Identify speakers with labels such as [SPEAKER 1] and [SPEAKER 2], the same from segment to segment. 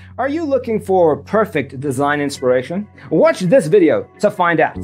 [SPEAKER 1] Are you looking for perfect design inspiration? Watch this video to find out.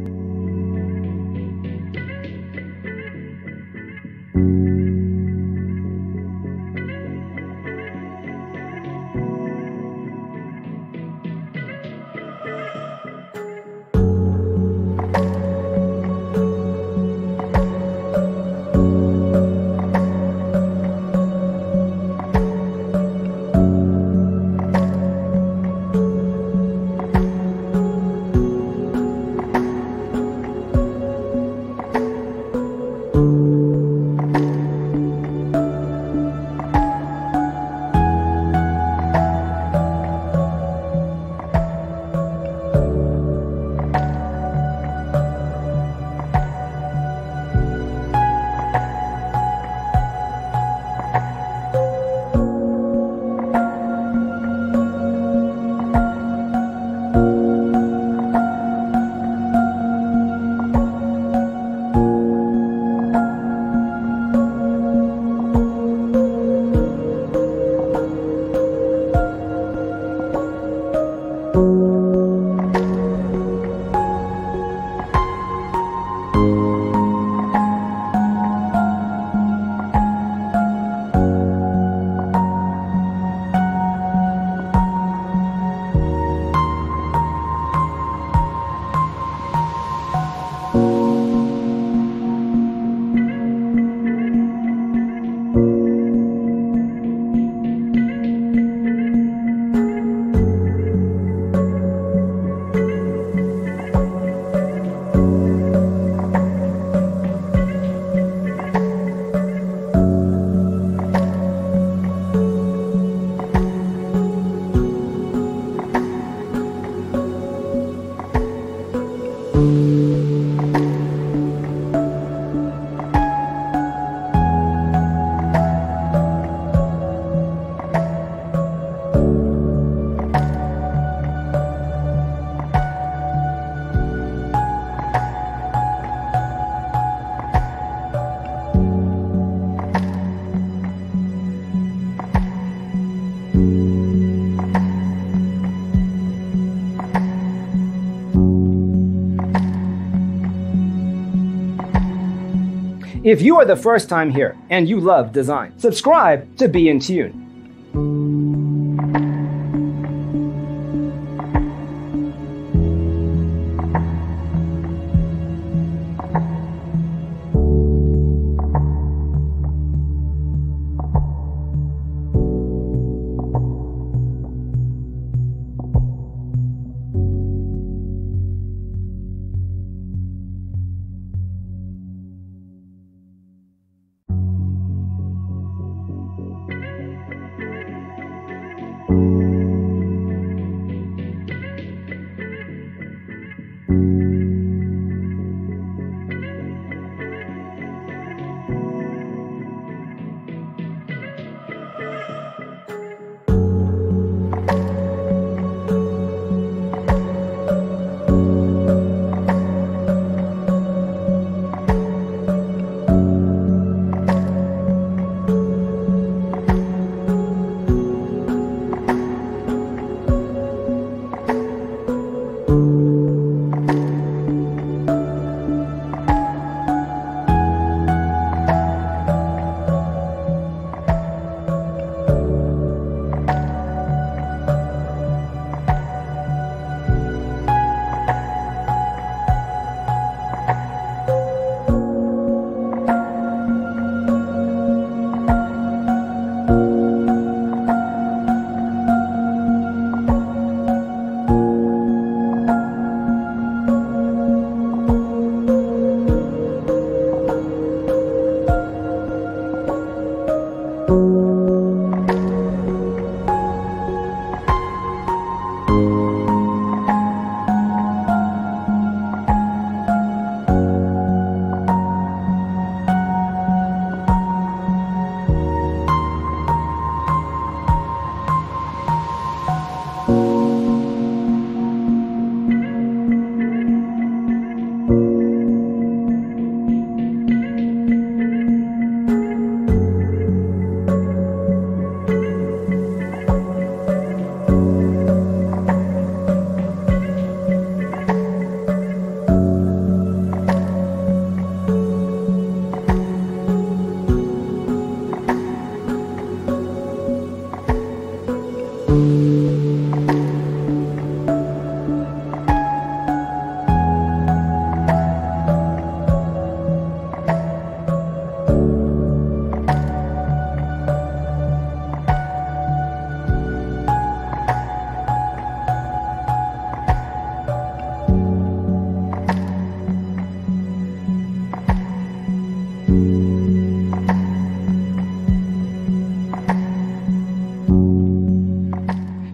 [SPEAKER 1] If you are the first time here and you love design, subscribe to Be in Tune.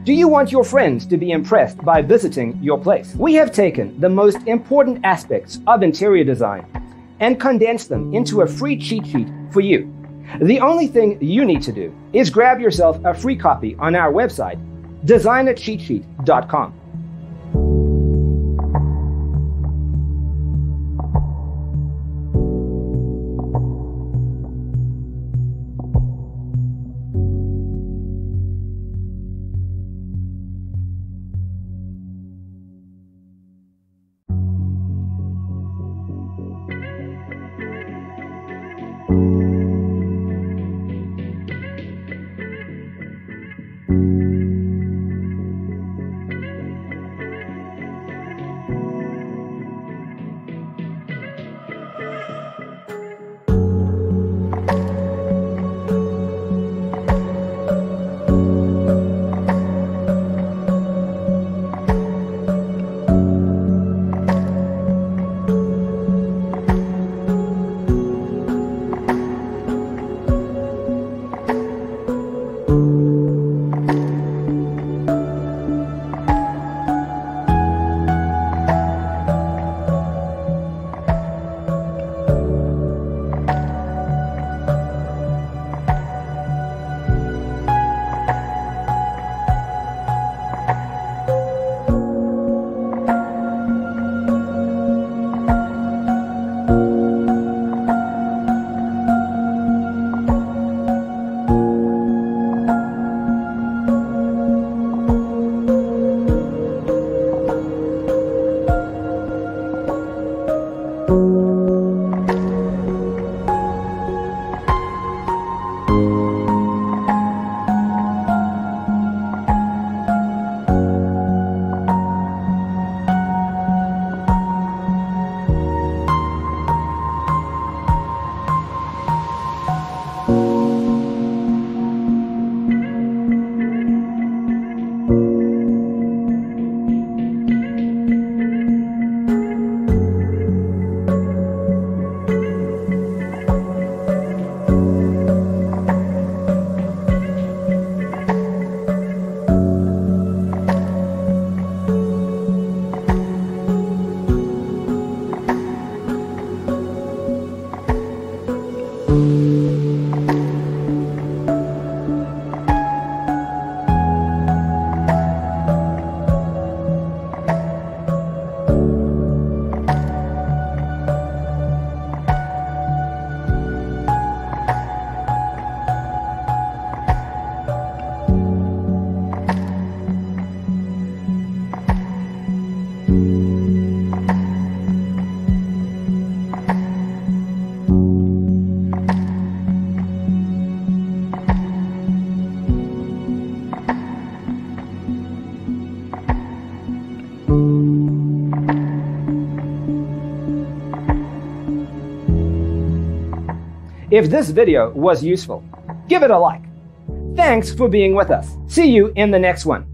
[SPEAKER 1] Do you want your friends to be impressed by visiting your place? We have taken the most important aspects of interior design and condensed them into a free cheat sheet for you. The only thing you need to do is grab yourself a free copy on our website, designercheatsheet.com. If this video was useful, give it a like. Thanks for being with us. See you in the next one.